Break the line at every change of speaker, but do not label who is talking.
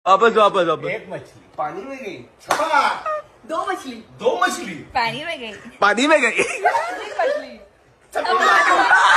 वापस वापस वापस।
एक मछली पानी में गई, छपा।
दो मछली
दो मछली
पानी में गई,
पानी में गई।
एक मछली